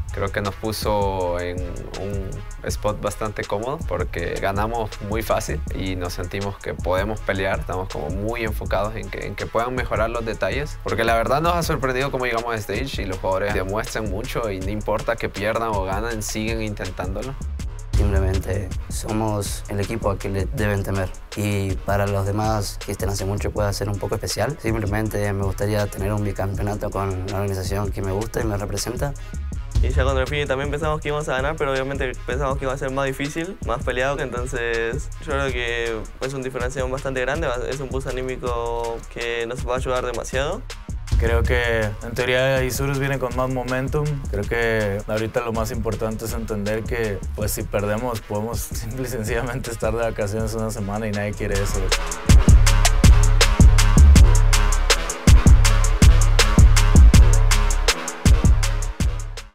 Creo que nos puso en un spot bastante cómodo porque ganamos muy fácil y nos sentimos que podemos pelear. Estamos como muy enfocados en que puedan mejorar los detalles, porque la verdad nos ha sorprendido cómo llegamos a stage y los jugadores demuestran mucho y no importa que pierdan o ganen, siguen intentándolo. Simplemente somos el equipo a que le deben temer, y para los demás que estén hace mucho puede ser un poco especial. Simplemente me gustaría tener un bicampeonato con una organización que me gusta y me representa. Y ya contra el Fini también pensamos que íbamos a ganar, pero obviamente pensamos que iba a ser más difícil, más peleado, entonces yo creo que es una diferencia bastante grande, es un boost anímico que nos va a ayudar demasiado. Creo que en teoría Isurus viene con más momentum. Creo que ahorita lo más importante es entender que pues si perdemos podemos simple y sencillamente estar de vacaciones una semana y nadie quiere eso.